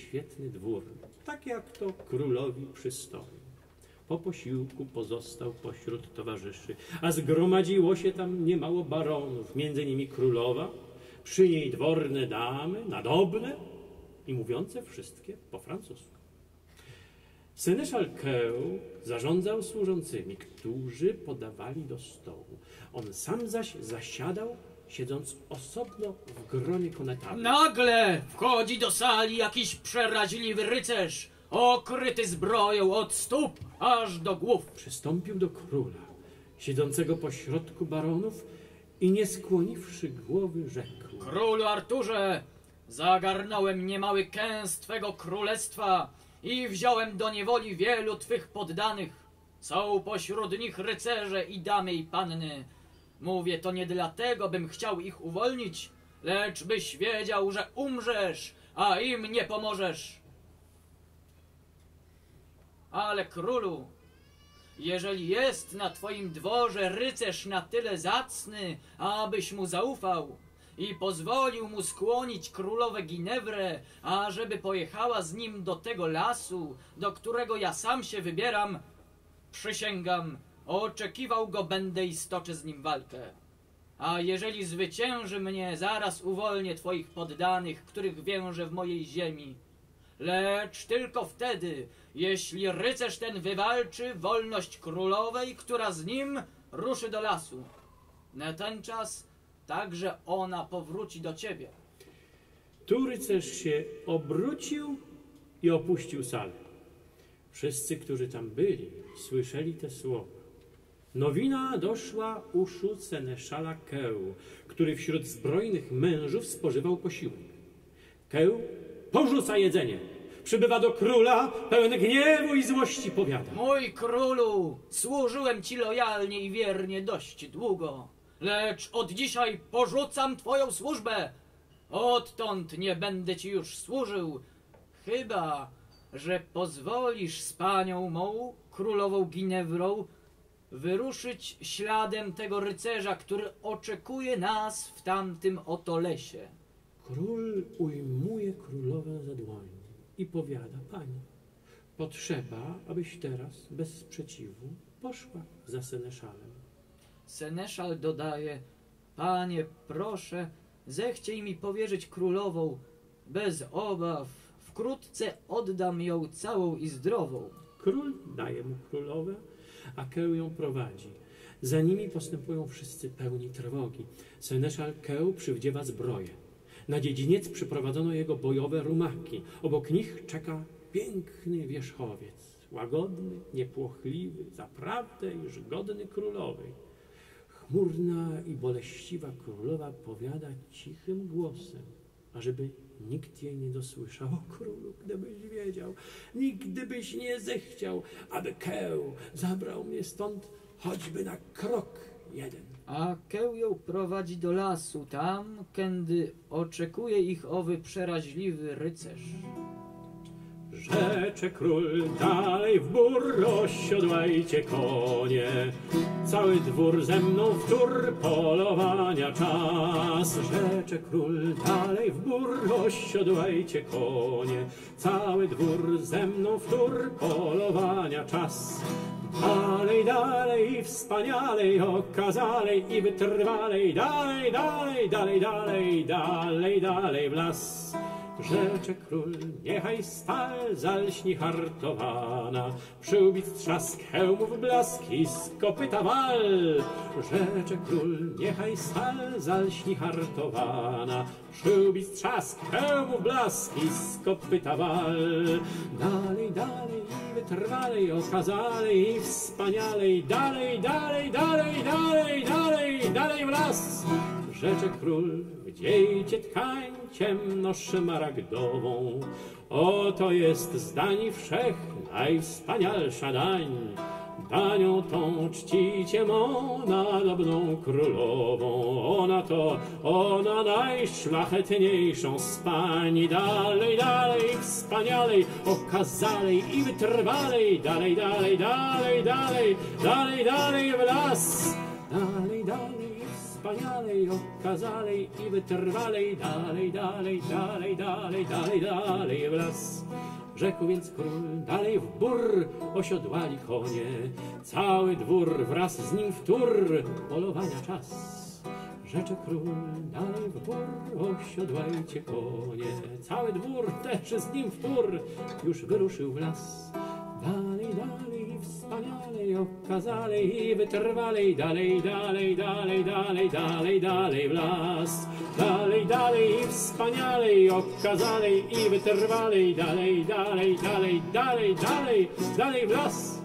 świetny dwór, tak jak to królowi przystoi. Po posiłku pozostał pośród towarzyszy, a zgromadziło się tam niemało baronów, między nimi królowa, przy niej dworne damy, nadobne i mówiące wszystkie po francusku. Seneszal Keł zarządzał służącymi, którzy podawali do stołu. On sam zaś zasiadał, siedząc osobno w gronie konetarzy. Nagle wchodzi do sali jakiś przeraźliwy rycerz, okryty zbroją od stóp aż do głów. Przystąpił do króla, siedzącego pośrodku baronów i nie skłoniwszy głowy rzekł: Królu Arturze, zagarnąłem niemały kęs twego królestwa i wziąłem do niewoli wielu twych poddanych. Są pośród nich rycerze i damy i panny. Mówię to nie dlatego, bym chciał ich uwolnić, lecz byś wiedział, że umrzesz, a im nie pomożesz. Ale królu, jeżeli jest na twoim dworze rycerz na tyle zacny, abyś mu zaufał i pozwolił mu skłonić królowę Ginewrę, ażeby pojechała z nim do tego lasu, do którego ja sam się wybieram, przysięgam, oczekiwał go będę i stoczę z nim walkę. A jeżeli zwycięży mnie, zaraz uwolnię twoich poddanych, których wiążę w mojej ziemi. Lecz tylko wtedy, jeśli rycerz ten wywalczy wolność królowej, która z nim ruszy do lasu. Na ten czas także ona powróci do ciebie. Tu rycerz się obrócił i opuścił salę. Wszyscy, którzy tam byli, słyszeli te słowa. Nowina doszła uszu seneszala Keł, który wśród zbrojnych mężów spożywał posiłek. Keł porzuca jedzenie. Przybywa do króla, pełen gniewu i złości powiada: Mój królu, służyłem ci lojalnie i wiernie dość długo, lecz od dzisiaj porzucam twoją służbę. Odtąd nie będę ci już służył, chyba że pozwolisz z panią mą, królową Ginewrą, wyruszyć śladem tego rycerza, który oczekuje nas w tamtym oto lesie. Król ujmuje królowę za dłoń i powiada: Pani, potrzeba, abyś teraz bez sprzeciwu poszła za seneszalem. Seneszal dodaje: Panie, proszę, zechciej mi powierzyć królową bez obaw. Wkrótce oddam ją całą i zdrową. Król daje mu królowę, a Keł ją prowadzi. Za nimi postępują wszyscy pełni trwogi. Seneszal Keł przywdziewa zbroję. Na dziedziniec przyprowadzono jego bojowe rumaki. Obok nich czeka piękny wierzchowiec, łagodny, niepłochliwy, zaprawdę już godny królowej. Chmurna i boleściwa królowa powiada cichym głosem, ażeby nikt jej nie dosłyszał: O królu, gdybyś wiedział, nigdy byś nie zechciał, aby Keł zabrał mnie stąd choćby na krok jeden. A Keł ją prowadzi do lasu, tam, kędy oczekuje ich owy przeraźliwy rycerz. Rzecze król, dalej w bór, osiodłajcie konie. Cały dwór ze mną w tur, polowania czas. Rzecze król, dalej w bór, osiodłajcie konie. Cały dwór ze mną w tur, polowania czas. Dalej, dalej, wspanialej, okazalej i wytrwalej. Dalej, dalej, dalej, dalej, dalej, dalej w las. Rzecze król, niechaj stal zalśni hartowana, przyłbic trzask, hełmów blask i z kopyta wal. Rzecze król, niechaj stal zalśni hartowana, przyłbic trzask, hełmów blask i z kopyta wal. Dalej, dalej i wytrwalej, okazalej i wspanialej, dalej, dalej, dalej, dalej, dalej, dalej w las. Rzecze król, wdziejcie tkań ciemno-szmaragdową, oto jest z dań wszech najwspanialsza dań. Danią tą czcicie mą nadobną królową, ona najszlachetniejszą z pań. Dalej, dalej, wspanialej, okazalej i wytrwalej, dalej, dalej, dalej, dalej, dalej, dalej w las. Dalej, dalej, wspanialej, okazalej i wytrwalej, dalej, dalej, dalej, dalej, dalej, dalej w las. Rzekł więc król, dalej w bór, osiodłali konie, cały dwór wraz z nim w tur, polowania czas. Rzecze król, dalej w bór, osiodłajcie konie, cały dwór też z nim w tur, już wyruszył w las. Dalej, dalej, wspanialej, okazalej i wytrwalej, dalej, dalej, dalej, dalej, dalej, dalej w las. Dalej, dalej, wspanialej, okazalej i wytrwalej, dalej, dalej, dalej, dalej, dalej, dalej w las.